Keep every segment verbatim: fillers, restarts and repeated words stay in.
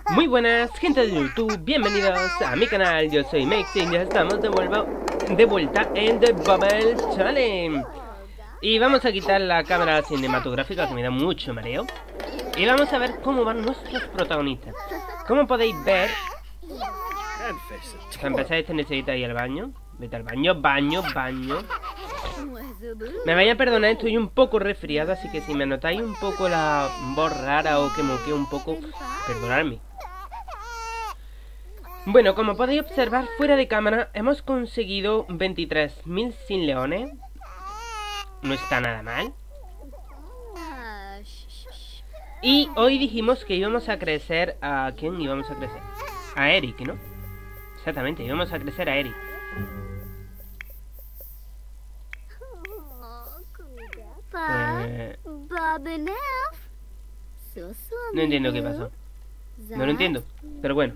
Muy buenas, gente de YouTube, bienvenidos a mi canal, yo soy Maxine, ya estamos de, vuelva, de vuelta en The Bubble Challenge. Y vamos a quitar la cámara cinematográfica que me da mucho mareo. Y vamos a ver cómo van nuestros protagonistas. Como podéis ver, para empezar este necesita ir al baño. Vete al baño, baño, baño. Me vaya a perdonar, estoy un poco resfriado, así que si me notáis un poco la voz rara o que moqueo un poco, perdonadme. Bueno, como podéis observar fuera de cámara, hemos conseguido veintitrés mil sin leones. No está nada mal. Y hoy dijimos que íbamos a crecer a... ¿Quién íbamos a crecer? A Eric, ¿no? Exactamente, íbamos a crecer a Eric. Eh... No entiendo qué pasó. No lo entiendo, pero bueno.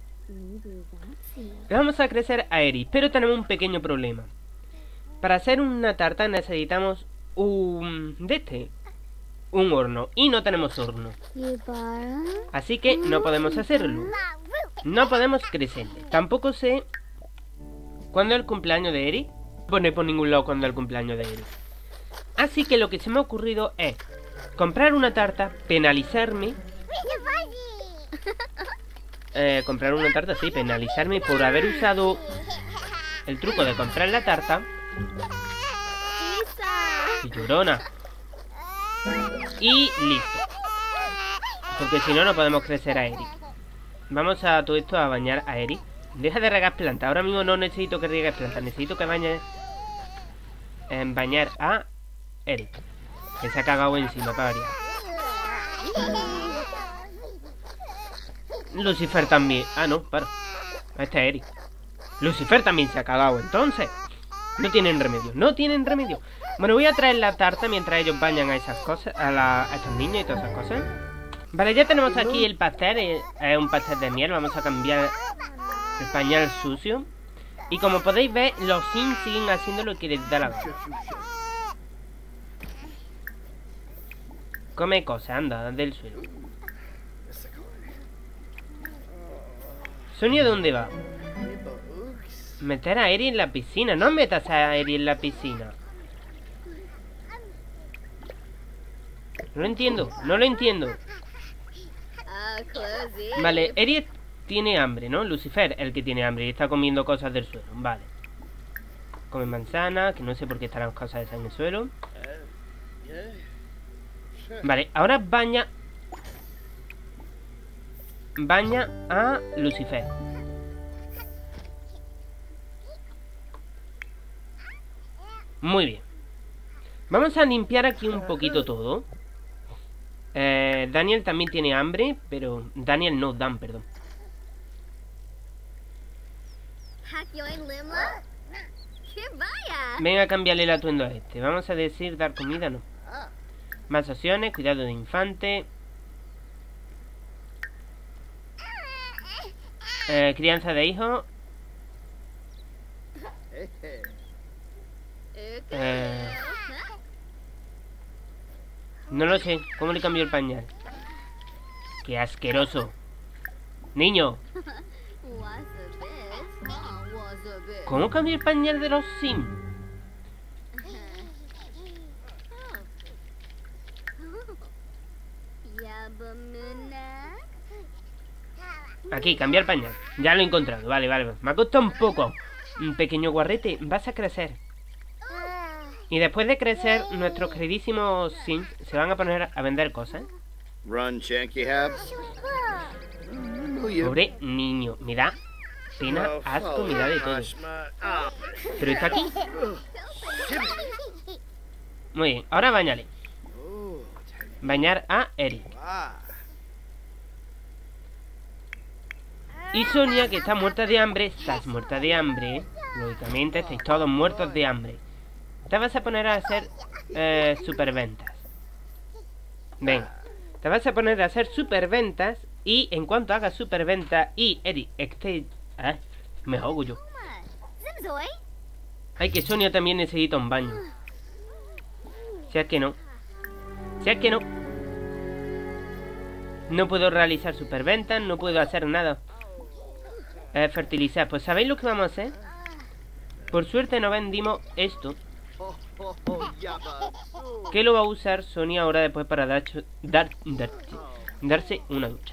Vamos a crecer a Eric, pero tenemos un pequeño problema. Para hacer una tarta necesitamos un... de este... un horno, y no tenemos horno. Así que no podemos hacerlo. No podemos crecerle. Tampoco sé cuándo es el cumpleaños de Eric. No pone por ningún lado cuándo es el cumpleaños de Eric. Así que lo que se me ha ocurrido es comprar una tarta, penalizarme. Eh, comprar una tarta, sí, penalizarme por haber usado el truco de comprar la tarta. Y llorona. Y listo. Porque si no, no podemos crecer a Eric. Vamos a todo esto a bañar a Eric. Deja de regar plantas. Ahora mismo no necesito que riegues plantas. Necesito que bañes en bañar a Eric, que se ha cagado encima para variar. Lucifer también. Ah, no, para. Este es Eric. Lucifer también se ha cagado, entonces. No tienen remedio, no tienen remedio. Bueno, voy a traer la tarta mientras ellos bañan a esas cosas, a, la, a estos niños y todas esas cosas. Vale, ya tenemos aquí el pastel. Es, es un pastel de miel. Vamos a cambiar el pañal sucio. Y como podéis ver, los Sims siguen haciendo lo que les da la gana. Come cosas, anda, del suelo. Sonia, ¿dónde va? Meter a Eri en la piscina. No metas a Eri en la piscina. No lo entiendo, no lo entiendo. Vale, Eri tiene hambre, ¿no? Lucifer, el que tiene hambre y está comiendo cosas del suelo. Vale. Come manzana, que no sé por qué estarán cosas esas en el suelo. Vale, ahora baña Baña a Lucifer. Muy bien. Vamos a limpiar aquí un poquito todo. eh, Daniel también tiene hambre. Pero Daniel no, Dan, perdón. Venga a cambiarle el atuendo a este. Vamos a decir dar comida, no. Más opciones, cuidado de infante. Eh, crianza de hijos. Eh, no lo sé. ¿Cómo le cambio el pañal? ¡Qué asqueroso! ¡Niño! ¿Cómo cambio el pañal de los Sims? Aquí, cambiar pañal. Ya lo he encontrado, vale, vale. Me ha costado un poco. Un pequeño guarrete, vas a crecer. Y después de crecer, nuestros queridísimos Sims se van a poner a vender cosas. Pobre niño, me da pena, asco, me da de todo. Pero está aquí. Muy bien, ahora bañale. Bañar a Eric. Y Sonia, que está muerta de hambre. Estás muerta de hambre. Lógicamente, estáis todos muertos de hambre. Te vas a poner a hacer eh, superventas. Ven. Te vas a poner a hacer superventas. Y en cuanto hagas superventas y Eric esté... ¿Eh? Me ahogo yo. Ay, que Sonia también necesita un baño. Si es que no. Si es que no. No puedo realizar superventas, no puedo hacer nada. Eh, fertilizar. Pues ¿sabéis lo que vamos a hacer? Por suerte no vendimos esto, que lo va a usar Sonia ahora después para dar, dar, dar, darse una ducha.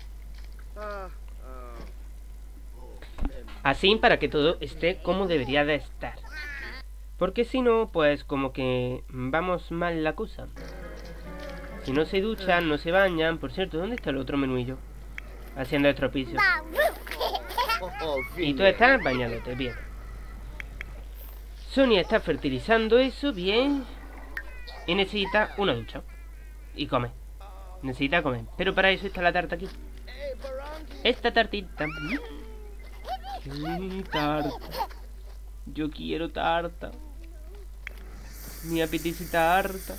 Así para que todo esté como debería de estar. Porque si no, pues como que vamos mal la cosa. Si no se duchan, no se bañan. Por cierto, ¿dónde está el otro menuillo? Haciendo estropicio. Y tú estás bañándote, bien. Sonia está fertilizando eso, bien. Y necesita una ducha. Y come. Necesita comer. Pero para eso está la tarta aquí. Esta tartita. Mm, tarta. Yo quiero tarta. Me apetece tarta.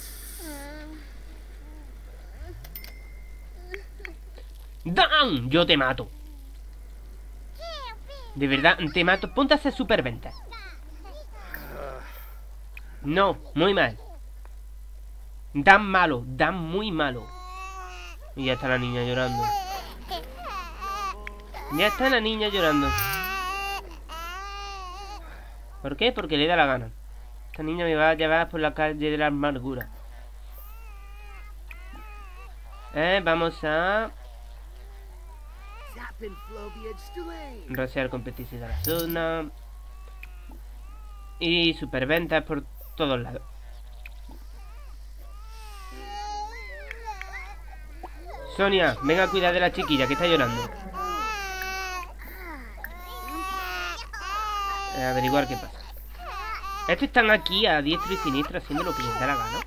¡Dan! Yo te mato. De verdad, te mato. Ponte a hacer superventas. No, muy mal. Dan malo, dan muy malo. Y ya está la niña llorando. Ya está la niña llorando. ¿Por qué? Porque le da la gana. Esta niña me va a llevar por la calle de la amargura. Eh, vamos a... rociar con pesticida la zona. Y superventas por todos lados. Sonia, venga a cuidar de la chiquilla que está llorando. Eh, averiguar qué pasa. Estos están aquí a diestro y siniestro haciendo lo que les da la gana.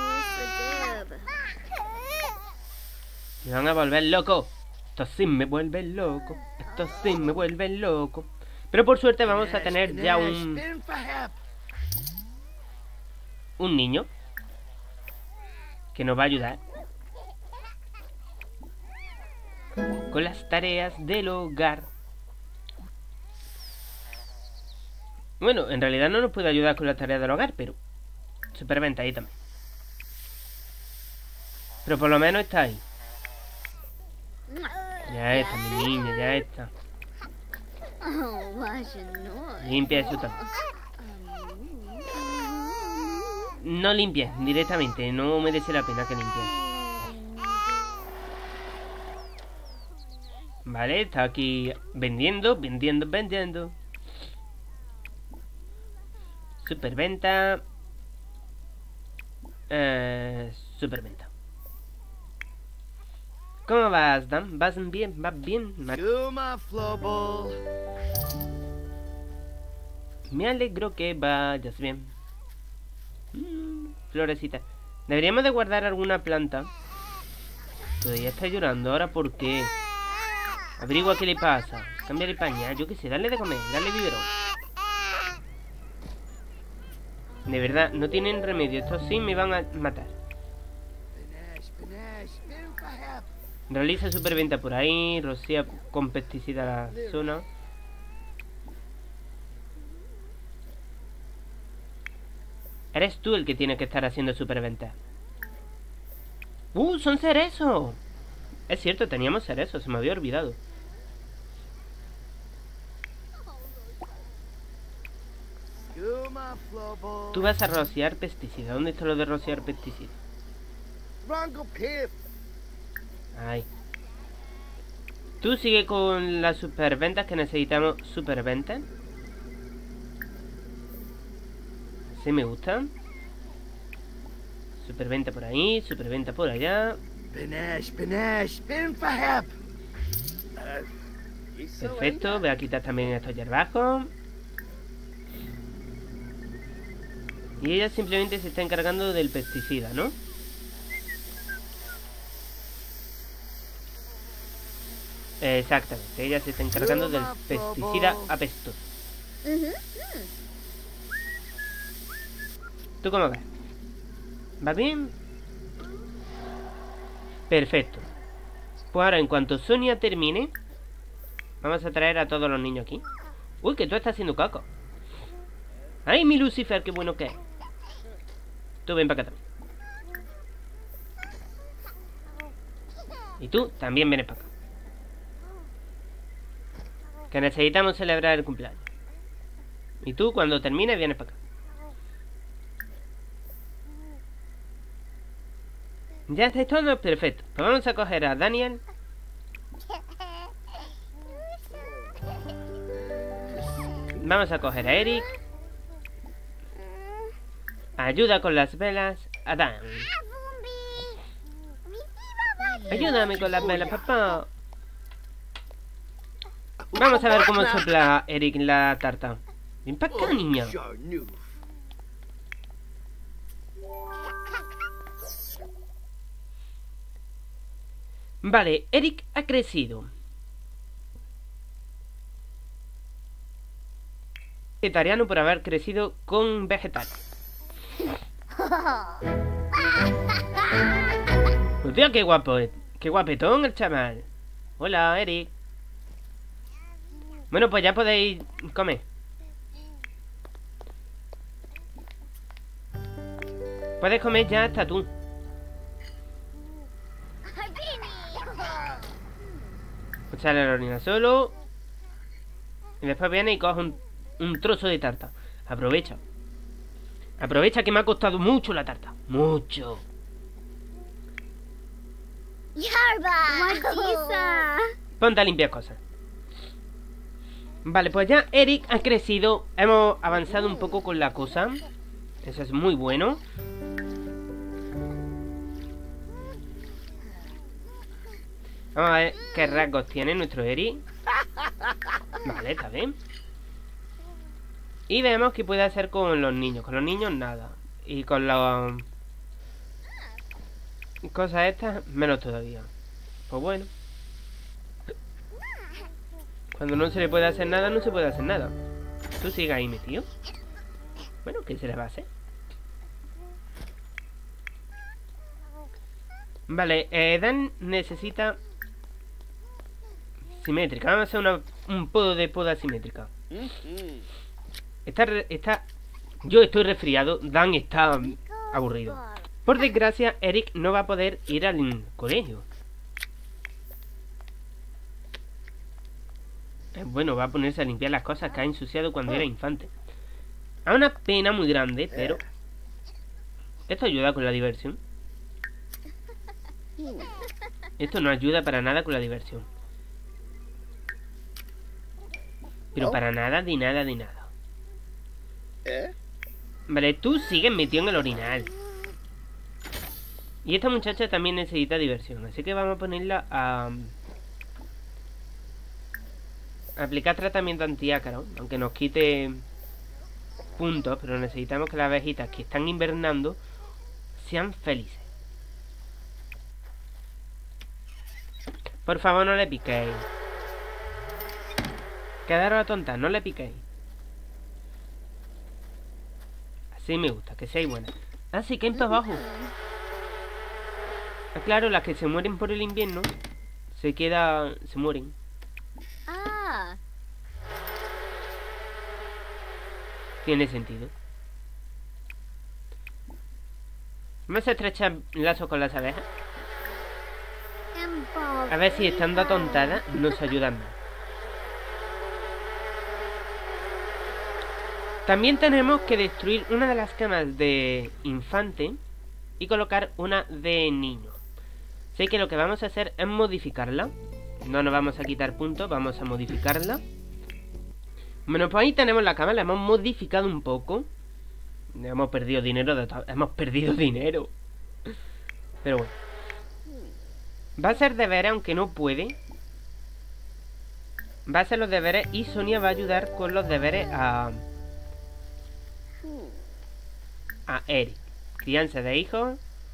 Me van a volver loco. Esto sí me vuelve loco. Esto sí me vuelve loco. Pero por suerte vamos a tener ya un... un niño que nos va a ayudar con las tareas del hogar. Bueno, en realidad no nos puede ayudar con las tareas del hogar, pero superventa ahí también. Pero por lo menos está ahí. Ya está, mi niña, ya está. Limpia eso también. No limpies directamente, no merece la pena que limpies. Vale, está aquí vendiendo, vendiendo, vendiendo. Superventa. Eh, superventa. ¿Cómo vas, Dan? ¿Vas bien? ¿Vas bien? Me alegro que vayas bien. Mm, florecita. Deberíamos de guardar alguna planta. Todavía está llorando. ¿Ahora por qué? Averigua qué le pasa. Cámbiale pañal. Yo qué sé. Dale de comer. Dale biberón. De verdad, no tienen remedio. Estos sí me van a matar. Realiza superventa por ahí. Rocía con pesticida la zona. Eres tú el que tiene que estar haciendo superventa. ¡Uh! ¡Son cerezos! Es cierto, teníamos cerezos. Se me había olvidado. Tú vas a rociar pesticida. ¿Dónde está lo de rociar pesticida? Ay. Tú sigue con las superventas, que necesitamos superventas. Sí, me gustan. Superventa por ahí, superventa por allá. Perfecto, voy a quitar también estos hierbajos. Y ella simplemente se está encargando del pesticida, ¿no? Exactamente, ella se está encargando del pesticida apestoso. ¿Tú cómo vas? ¿Va bien? Perfecto. Pues ahora, en cuanto Sonia termine, vamos a traer a todos los niños aquí. Uy, que tú estás haciendo caca. ¡Ay, mi Lucifer! ¡Qué bueno que es! Tú ven para acá también. Y tú también vienes para acá. Que necesitamos celebrar el cumpleaños. Y tú cuando termines vienes para acá. Ya estáis todos perfecto. Pues vamos a coger a Daniel. Vamos a coger a Eric. Ayuda con las velas a Dan. Ayúdame con las velas, papá. Vamos a ver cómo sopla Eric la tarta. Ven para acá, niña. Vale, Eric ha crecido. Vegetariano por haber crecido con vegetales. Hostia, qué guapo, qué guapetón el chaval. Hola, Eric. Bueno, pues ya podéis comer. Puedes comer ya hasta tú. Sale la orina solo. Y después viene y coge un, un trozo de tarta. Aprovecha. Aprovecha que me ha costado mucho la tarta. Mucho. Ponte a limpiar cosas. Vale, pues ya Eric ha crecido. Hemos avanzado un poco con la cosa. Eso es muy bueno. Vamos a ver qué rasgos tiene nuestro Eric. Vale, está bien. Y vemos qué puede hacer con los niños. Con los niños nada. Y con las cosas estas, menos todavía. Pues bueno. Cuando no se le puede hacer nada, no se puede hacer nada. Tú sigue ahí, mi tío. Bueno, ¿qué se le va a hacer? Vale, eh, Dan necesita simétrica. Vamos a hacer una, un podo de poda simétrica. Está, está... Yo estoy resfriado. Dan está aburrido. Por desgracia, Eric no va a poder ir al colegio. Eh, bueno, va a ponerse a limpiar las cosas que ha ensuciado cuando era infante. A una pena muy grande, pero esto ayuda con la diversión. Esto no ayuda para nada con la diversión. Pero para nada, de nada, de nada. Vale, tú sigues metido en el orinal. Y esta muchacha también necesita diversión. Así que vamos a ponerla a... a aplicar tratamiento antiácaro. Aunque nos quite puntos. Pero necesitamos que las abejitas que están invernando sean felices. Por favor, no le piquéis. Quedaros a tontas, no le piquéis. Así me gusta, que seáis buenas. Ah, sí, caen para abajo. Ah, claro, las que se mueren por el invierno se queda... se mueren. Ah. Tiene sentido. Vamos a estrechar lazos con las abejas. A ver si estando atontadas nos ayudan más. También tenemos que destruir una de las camas de infante y colocar una de niño. Así que lo que vamos a hacer es modificarla. No nos vamos a quitar puntos, vamos a modificarla. Bueno, pues ahí tenemos la cama, la hemos modificado un poco. Hemos perdido dinero, de hemos perdido dinero. Pero bueno. Va a ser deberes, aunque no puede. Va a hacer los deberes y Sonia va a ayudar con los deberes a... a Eric. Crianza de hijos.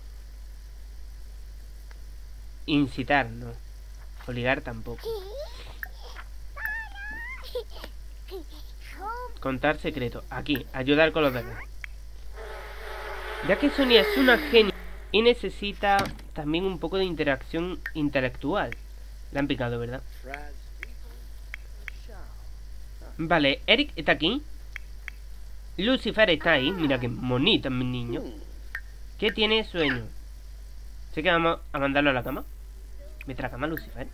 Incitar, no. Obligar tampoco. Contar secretos. Aquí, ayudar con los deberes. Ya que Sonia es una genia y necesita también un poco de interacción intelectual. Le han picado, ¿verdad? Vale, Eric está aquí. Lucifer está ahí. Mira qué bonito mi niño. Que tiene sueño. Así que vamos a mandarlo a la cama. Me traga más Lucifer.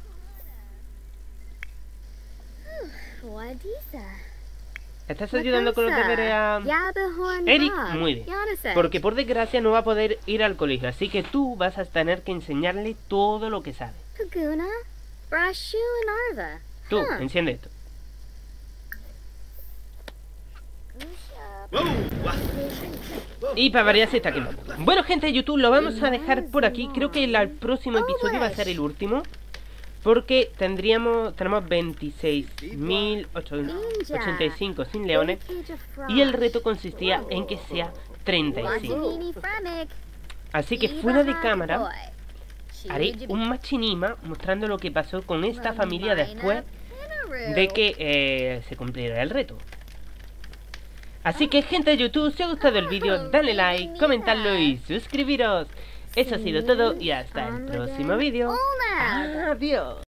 ¿Estás ayudando con los deberes a Eric? Muy bien. Porque por desgracia no va a poder ir al colegio, así que tú vas a tener que enseñarle todo lo que sabe. Tú, enciende esto. Y para variar se está quemando. Bueno, gente de YouTube, lo vamos a dejar por aquí. Creo que el próximo episodio va a ser el último, porque tendríamos tenemos veintiséis mil ochenta y cinco sin leones. Y el reto consistía en que sea treinta y cinco. Así que fuera de cámara haré un machinima mostrando lo que pasó con esta familia después de que eh, se cumpliera el reto. Así que, gente de YouTube, si os ha gustado el vídeo, dale like, comentadlo y suscribiros. Eso ha sido todo y hasta el próximo vídeo. Adiós.